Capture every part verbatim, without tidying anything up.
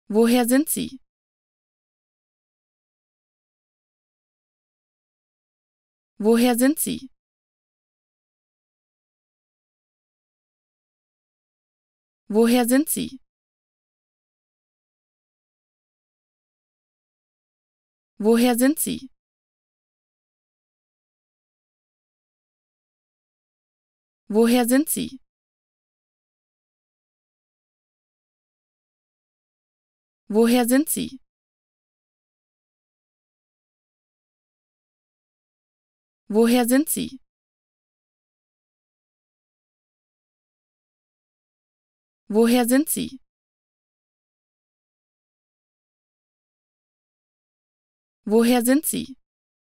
Woher sind Sie? Woher sind Sie? Woher sind Sie? Woher sind Sie? Woher sind Sie? Woher sind Sie? Woher sind Sie? Woher sind Sie? Woher sind Sie?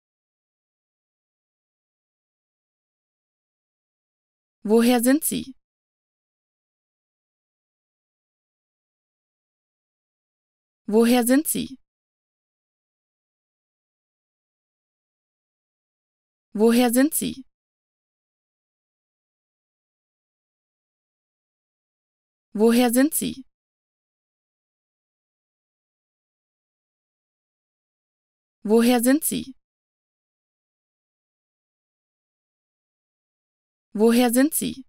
Woher sind Sie? Woher sind Sie? Woher sind Sie? Woher sind Sie? Woher sind Sie? Woher sind Sie?